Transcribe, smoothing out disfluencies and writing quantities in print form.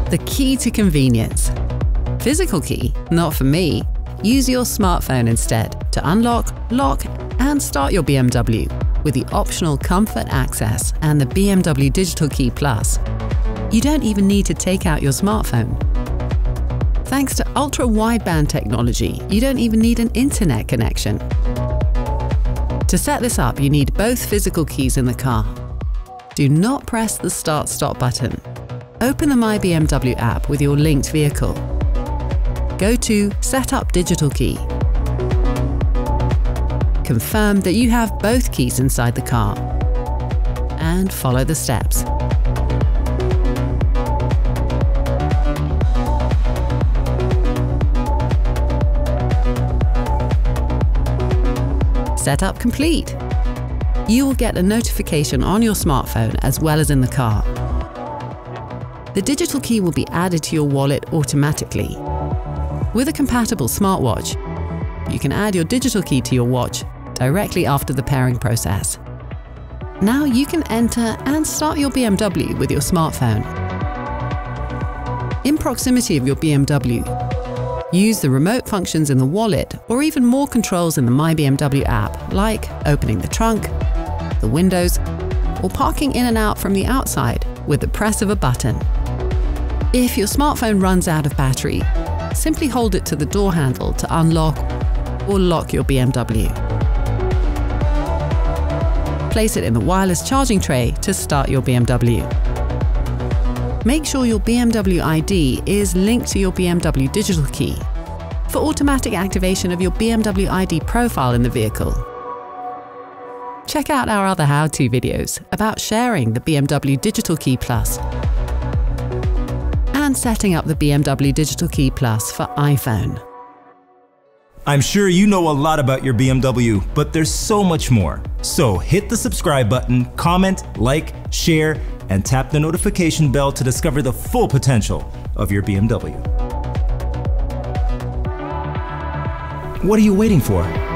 The key to convenience. Physical key? Not for me. Use your smartphone instead to unlock, lock, and start your BMW with the optional Comfort Access and the BMW Digital Key Plus. You don't even need to take out your smartphone. Thanks to ultra-wideband technology, you don't even need an internet connection. To set this up, you need both physical keys in the car. Do not press the Start-Stop button. Open the My BMW app with your linked vehicle. Go to Set up Digital Key. Confirm that you have both keys inside the car and follow the steps. Setup complete. You will get a notification on your smartphone as well as in the car. The digital key will be added to your wallet automatically. With a compatible smartwatch, you can add your digital key to your watch directly after the pairing process. Now you can enter and start your BMW with your smartphone. In proximity of your BMW, use the remote functions in the wallet or even more controls in the My BMW app, like opening the trunk, the windows, or parking in and out from the outside with the press of a button. If your smartphone runs out of battery, simply hold it to the door handle to unlock or lock your BMW. Place it in the wireless charging tray to start your BMW. Make sure your BMW ID is linked to your BMW Digital Key for automatic activation of your BMW ID profile in the vehicle. Check out our other how-to videos about sharing the BMW Digital Key Plus and setting up the BMW Digital Key Plus for iPhone. I'm sure you know a lot about your BMW, but there's so much more. So hit the subscribe button, comment, like, share, and tap the notification bell to discover the full potential of your BMW. What are you waiting for?